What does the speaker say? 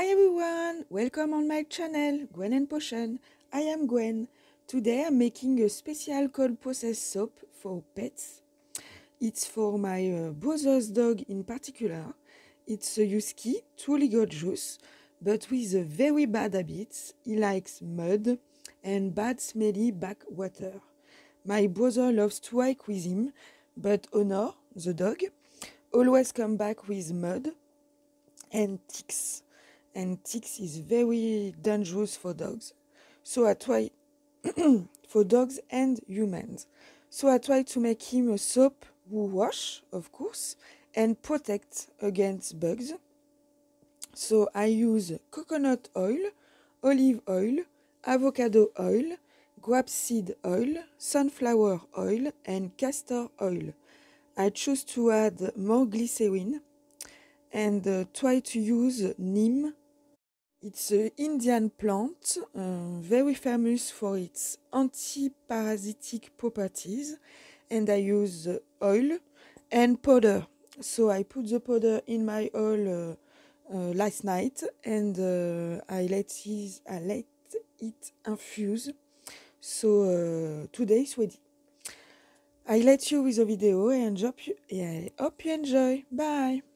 Hi everyone, welcome on my channel, Gwen and Potion. I am Gwen. Today I'm making a special cold process soap for pets. It's for my brother's dog in particular. It's a husky, truly gorgeous, but with a very bad habit. He likes mud and bad smelly backwater. My brother loves to hike with him, but Honor, the dog, always come back with mud and ticks. And ticks is very dangerous for dogs. So I try for dogs and humans. So I try to make him a soap who wash, of course, and protect against bugs. So I use coconut oil, olive oil, avocado oil, grapeseed oil, sunflower oil, and castor oil. I choose to add more glycerin and try to use neem. It's an Indian plant, very famous for its anti-parasitic properties, and I use oil and powder. So I put the powder in my oil last night, and I let it infuse. So today it's ready. I let you with the video and I hope you enjoy. Bye!